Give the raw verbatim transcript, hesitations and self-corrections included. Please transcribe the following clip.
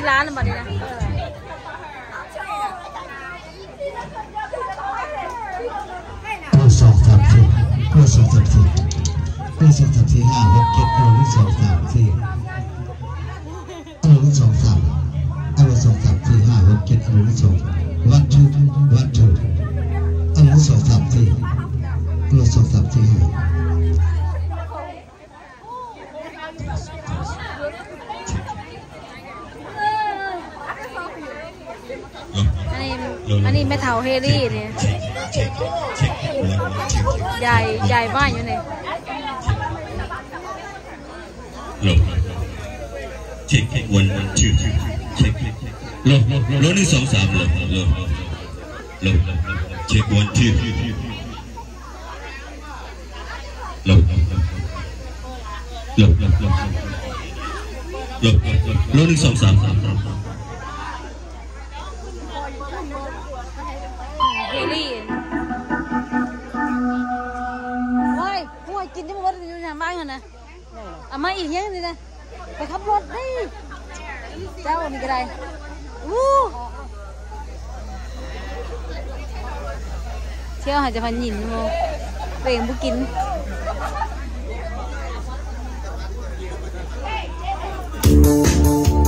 ร้านแบบนี้นะตัวสองสามสี่ตัวสองสามสี่ตัวสองสามสี่ห้าหกเจ็ดตัวที่สองสามสี่ตัวที่สองสามตัวสองสามสี่ห้าหกเจ็ดตัวที่สองวันทูวันทูตัวที่สองสามสี่ตัวสองสามสี่ห้าอันนี้อันนี้แม่เฒ่าเฮลี่เนี่ยใหญ่ใหญ่มากอยู่เนี่ยลงเช็ควันวันชื่อเช็คลงลงหนึ่งสองสามลงลงลงเช็ควันชื่อลงลงลงลงลงลงหนึ่งสองสามเฮลี่โอ้ยโอ้ยกินที่มันรถอยู่อย่างบ้านกันนะเอามาอีกเยอะเลยนะไปขับรถดิเจ้านี่ก็ได้วู้เที่ยวหาจะพันหยินโมเปล่งบุกิน Thank you.